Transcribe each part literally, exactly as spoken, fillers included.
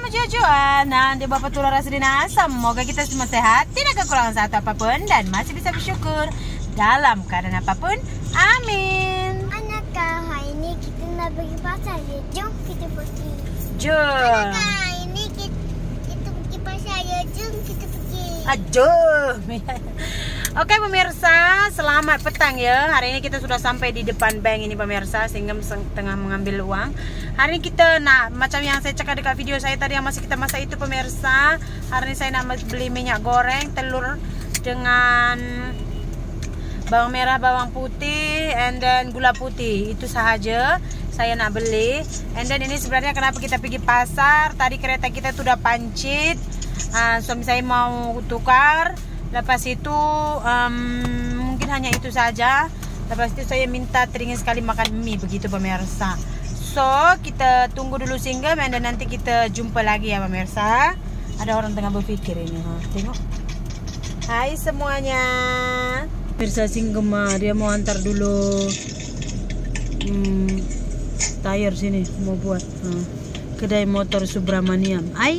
sama Jojoan. Nanti Bapak Tular Rasdina. Semoga kita semua sehat, tidak kekurangan satu apapun, dan masih bisa bersyukur dalam keadaan apapun. Amin. Anak hari ini kita nak pergi pasar ya. Jom kita pergi. Jom. Anak hari ini kita, kita pergi pasar ya. Jom kita pergi. Aduh. Oke pemirsa, selamat petang ya. Hari ini kita sudah sampai di depan bank ini pemirsa, sehingga tengah mengambil uang. Hari ini kita nak, macam yang saya cakap dekat video saya tadi yang masih kita masak itu pemirsa. Hari ini saya nak beli minyak goreng, telur dengan bawang merah, bawang putih, and then gula putih. Itu sahaja saya nak beli. And then ini sebenarnya kenapa kita pergi pasar. Tadi kereta kita sudah pancit, uh, suami saya mau tukar. Lepas itu um, mungkin hanya itu saja. Lepas itu saya minta teringin sekali makan mie, begitu pemirsa. So kita tunggu dulu singgah, dan nanti kita jumpa lagi ya pemirsa. Ada orang tengah berpikir ini, ha. Tengok. Hai semuanya. Pemirsa Singgema, dia mau antar dulu hmm, tayar sini, mau buat ha. Kedai motor Subramaniam. Hai.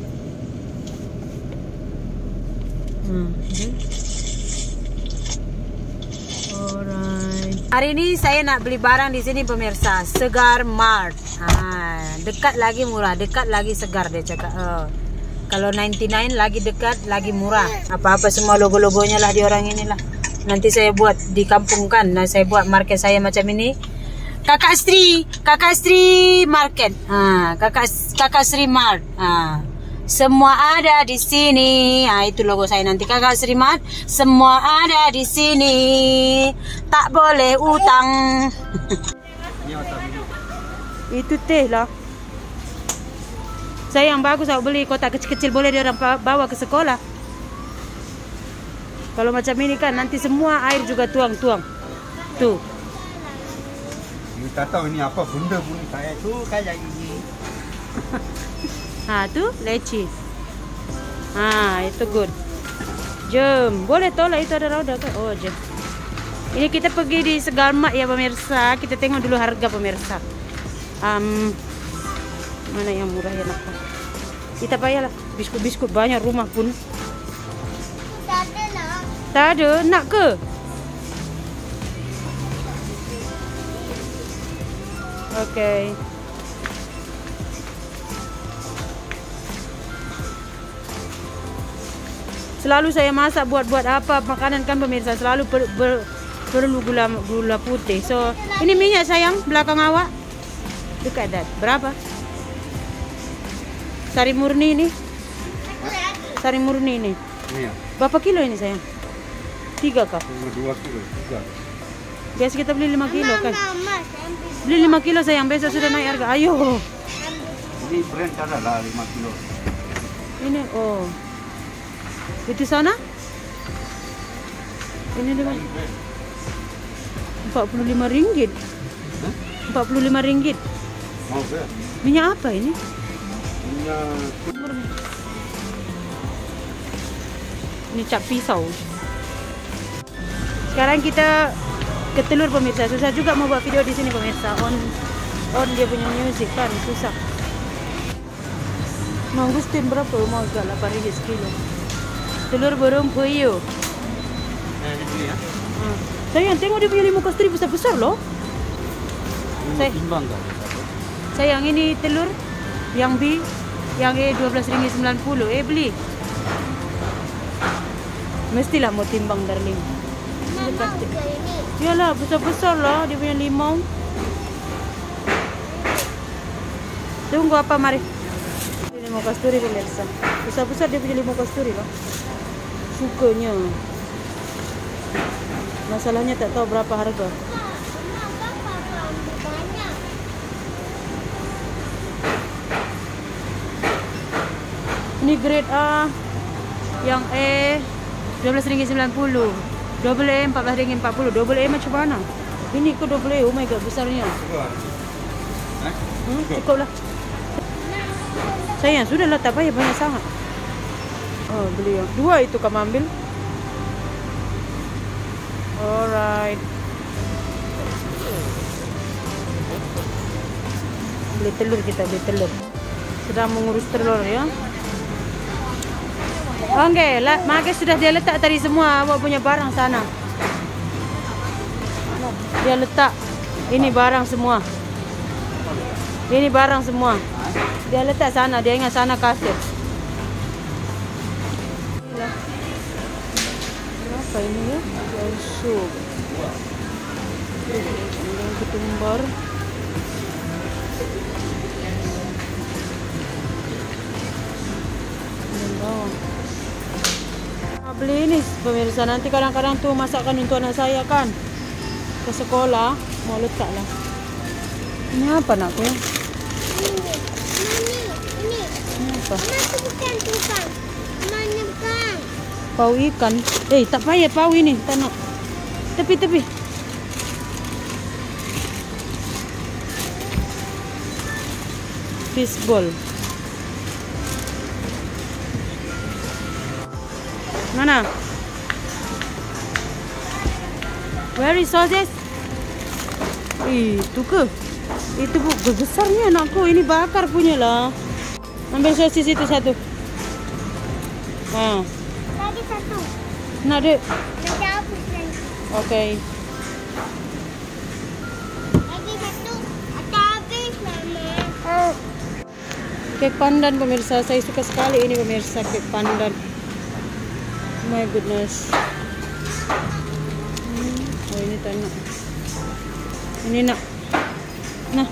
Hmm, okay. Alright. Hari ini saya nak beli barang di sini pemirsa, Segar Mart. Ah, dekat lagi murah, dekat lagi segar dia cakap. Oh. Kalau sembilan puluh sembilan lagi dekat, lagi murah. Apa-apa semua logo-logonya lah di orang inilah. Nanti saya buat di kampung kan. Nah, saya buat market saya macam ini. Kakak Sri, Kakak Sri Market. Ah, Kakak Kakak Sri Mart. Ah. Semua ada di sini. Ah, itu logo saya nanti, Kakak Sri Mart. Semua ada di sini. Tak boleh utang. Itu teh lah. Saya yang bagus aku beli, kotak kecil-kecil boleh dia orang bawa ke sekolah. Kalau macam ini kan nanti semua air juga tuang-tuang. Tuh. Kita tahu ini apa benda pun saya tuh kayak ini. Nah tuh leci. Ah itu good. Jom, boleh tolak itu ada roda kan? Oh jom. Ini kita pergi di Segar Mart ya pemirsa. Kita tengok dulu harga pemirsa. Um, mana yang murah ya nak? Kita payahlah. Biskut-biskut banyak rumah pun. Tak ada nak. Tak ada, nak ke? Okay. Selalu saya masak buat-buat apa makanan kan pemirsa, selalu per, ber, perlu gula gula putih. So ini minyak sayang belakang awak. Dekat dat. Berapa? Sari murni ini. Sari murni ini. Iya. Berapa kilo ini sayang? Tiga kah? Dua kilo, tiga. Biasa kita beli lima kilo kan? Mama, Beli lima kilo sayang, besok sudah naik harga. Ayo. Ini brand ada lah lima kilo. Ini oh. Itu sana? Ini dengan empat puluh lima ringgit. Hah? empat puluh lima ringgit. Mau ke? Minyak apa ini? Minyak. Ini cap pisau. Sekarang kita ke telur pemirsa. Susah juga mau buat video di sini pemirsa. On on dia punya music kan susah. Mangustin berapa? Mau agak delapan ringgit sekilo. Telur burung puyuh. Eh, ini ya. Hmm. Sayang, tengok dia punya lima kastri besar-besar loh. Saya timbang kan? Sayang, ini telur yang B, yang E dua belas ringgit sembilan puluh. Eh beli. Mestilah mau timbang darling. Mama ke ini. Iyalah, besar-besar lah dia punya limau. Tunggu apa mari. Ini limau kasturi pemirsa. Besar-besar dia punya limau kasturi lah. Sukanya. Masalahnya tak tahu berapa harga. Ini grade A, yang E dua belas ringgit sembilan puluh, double E empat belas ringgit empat puluh. Double E macam mana? Ini ke double E? Oh my god, besarnya. Hmm, cukup lah. Sayang, sudah lah, tak payah banyak sangat. Oh, beli yang dua itu kamu ambil. Alright. Beli telur kita, beli telur. sedang mengurus telur ya. Oke, lah, Mages sudah dia letak tadi semua awak punya barang sana. Dia letak ini barang semua. Ini barang semua. Dia letak sana, dia ingat sana kasir. Berapa ini ya? Sup. Ketumbar. Beli ini pemirsa, nanti kadang-kadang tuh masakan untuk anak saya kan ke sekolah mau letak lah. Ini apa nakku ya? Ini, ini, ini. Ini apa? Mana tu bukan tukang? Mana bukan? Pau ikan. Eh tak payah pau ini, tak nak. Tepi tepi. Fishball. Mana? Where is sausage? Itu ke? Itu bu, besarnya anakku. Ini bakar punya lah. Ambil sosis itu satu. Nah, Lagi satu. nak dek. Nanti habis lagi. Okay. Lagi satu. Atau habis mama. Kek pandan pemirsa, saya suka sekali ini pemirsa kek pandan. My goodness. Hmm. Oh ini tak nak. Ini nak. Nah.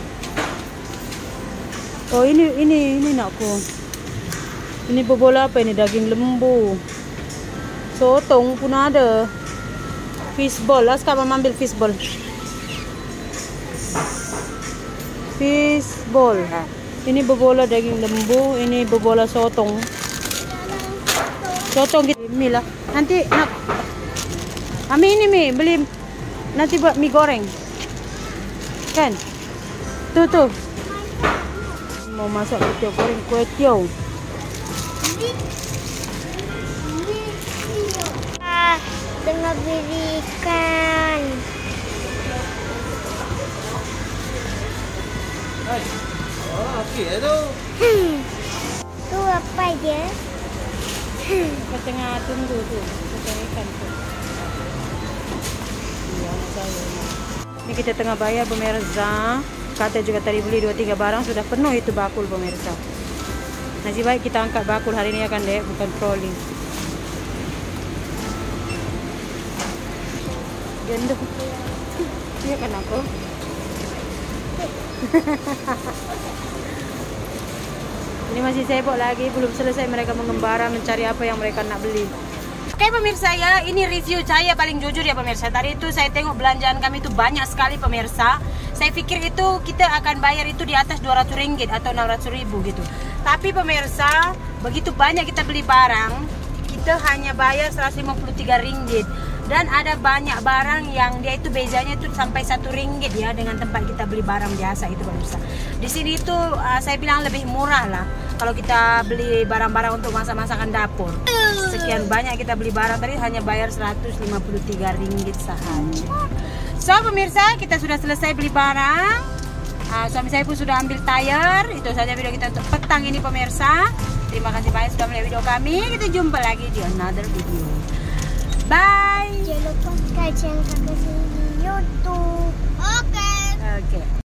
Oh ini ini ini nakku. Ini bobola apa ini? Daging lembu. Sotong pun ada. Fishball. Aska mama ambil fishball. Fishball. Ini bobola daging lembu. Ini bobola sotong. Sotong gitu. Mie lah. Nanti nak. Ami ini mie beli. Nanti buat mie goreng. Kan? Tuh tuh. Mau masak kuih tiaw goreng kuih tiaw. Ah, tengah berikan. Oh, okey tu. Hmm. Tu apa dia? Hmm. Ke tengah tunggu tu. Tengah ikan tu. Ya, saya. Ini kita tengah bayar pemirsa. Kata juga tadi beli dua tiga barang sudah penuh itu bakul pemirsa. Nasib baik kita angkat bakul hari ini ya kan dek, bukan trolling. Gendong. Iya kan aku. Ini masih sibuk lagi, belum selesai mereka mengembara mencari apa yang mereka nak beli. Oke pemirsa ya, ini review saya paling jujur ya pemirsa. Tadi itu saya tengok belanjaan kami itu banyak sekali pemirsa. Saya pikir itu kita akan bayar itu di atas dua ratus ringgit atau enam ratus ribu gitu. Tapi pemirsa, begitu banyak kita beli barang, kita hanya bayar seratus lima puluh tiga ringgit. Dan ada banyak barang yang dia itu bezanya itu sampai satu ringgit ya dengan tempat kita beli barang biasa itu pemirsa. Di sini itu uh, saya bilang lebih murah lah kalau kita beli barang-barang untuk masak-masakan dapur. Sekian banyak kita beli barang tadi hanya bayar seratus lima puluh tiga ringgit sahaja. So pemirsa, kita sudah selesai beli barang. uh, Suami saya pun sudah ambil tayar. Itu saja video kita untuk petang ini pemirsa. Terima kasih banyak sudah melihat video kami. Kita jumpa lagi di another video. Bye. Jangan lupa subscribe channel kakak sini di YouTube. Oke. Oke.